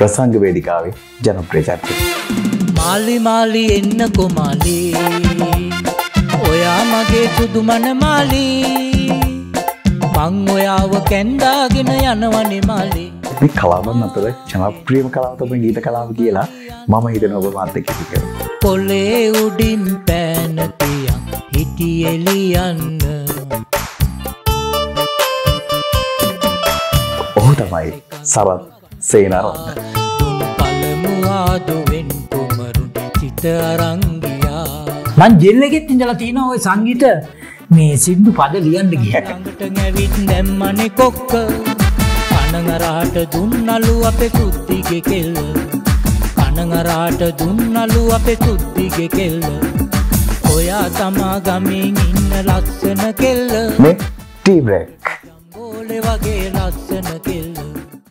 ප්‍රසංග වේදිකාවේ ජනප්‍රිය චරිතය. මාලි මාලි එන්නකෝ මාලි ඔයා මගේ සුදු මන මාලි මං ඔයාව කැන්දාගෙන යනවනේ මාලි. මේ කලාවන් අතර ජනප්‍රියම කලාව තමයි ගීත කලාව කියලා මම හිතනවා ඔබ මාත් එක්ක කියලා. පොලේ උඩින් පෑන තියන් හිටියේ ලියන්න. ඔහු තමයි සරත් සේනාරත්න. දුන් පළමු ආදුවෙන් කුමරුන් සිත අරන් ගියා. මං ජෙල් එකෙත් ඉඳලා තියෙනවා ওই සංගීත මේ සින්දු පද ලියන්න ගියා. ළඟට ඇවිත් දැම්මනේ කොක්ක කනගරාට දුන්නලු අපේ සුද්දිගේ කෙල්ල. කනගරාට දුන්නලු අපේ සුද්දිගේ කෙල්ල. ඔයා තමා ගමින් ඉන්න ලස්සන කෙල්ල. මේ ටී බ්‍රේක් ඕලේ වගේ ලස්සන